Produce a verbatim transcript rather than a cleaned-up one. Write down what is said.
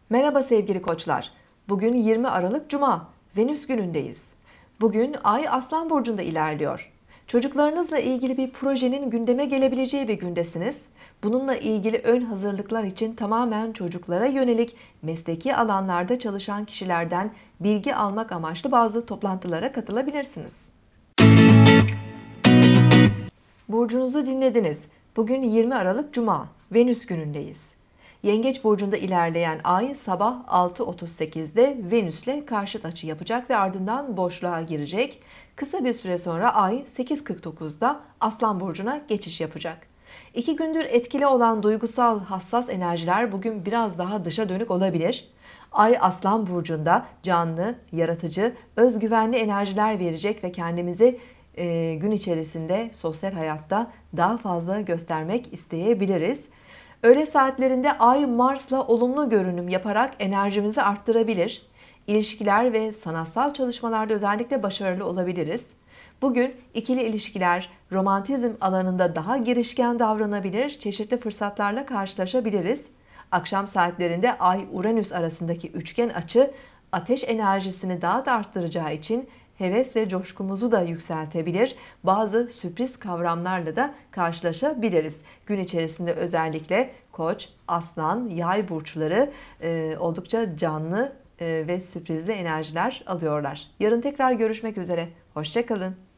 Merhaba sevgili koçlar. Bugün yirmi Aralık Cuma, Venüs günündeyiz. Bugün Ay Aslan Burcu'nda ilerliyor. Çocuklarınızla ilgili bir projenin gündeme gelebileceği bir gündesiniz. Bununla ilgili ön hazırlıklar için tamamen çocuklara yönelik mesleki alanlarda çalışan kişilerden bilgi almak amaçlı bazı toplantılara katılabilirsiniz. Burcunuzu dinlediniz. Bugün yirmi Aralık Cuma, Venüs günündeyiz. Yengeç burcunda ilerleyen Ay sabah altı otuz sekizde Venüs'le karşıt açı yapacak ve ardından boşluğa girecek. Kısa bir süre sonra Ay sekiz kırk dokuzda Aslan burcuna geçiş yapacak. İki gündür etkili olan duygusal hassas enerjiler bugün biraz daha dışa dönük olabilir. Ay Aslan burcunda canlı, yaratıcı, özgüvenli enerjiler verecek ve kendimizi e, gün içerisinde sosyal hayatta daha fazla göstermek isteyebiliriz. Öğle saatlerinde Ay Mars'la olumlu görünüm yaparak enerjimizi arttırabilir. İlişkiler ve sanatsal çalışmalarda özellikle başarılı olabiliriz. Bugün ikili ilişkiler, romantizm alanında daha girişken davranabilir, çeşitli fırsatlarla karşılaşabiliriz. Akşam saatlerinde Ay-Uranüs arasındaki üçgen açı ateş enerjisini daha da arttıracağı için heves ve coşkumuzu da yükseltebilir. Bazı sürpriz kavramlarla da karşılaşabiliriz. Gün içerisinde özellikle Koç, Aslan, Yay burçları e, oldukça canlı e, ve sürprizli enerjiler alıyorlar. Yarın tekrar görüşmek üzere. Hoşça kalın.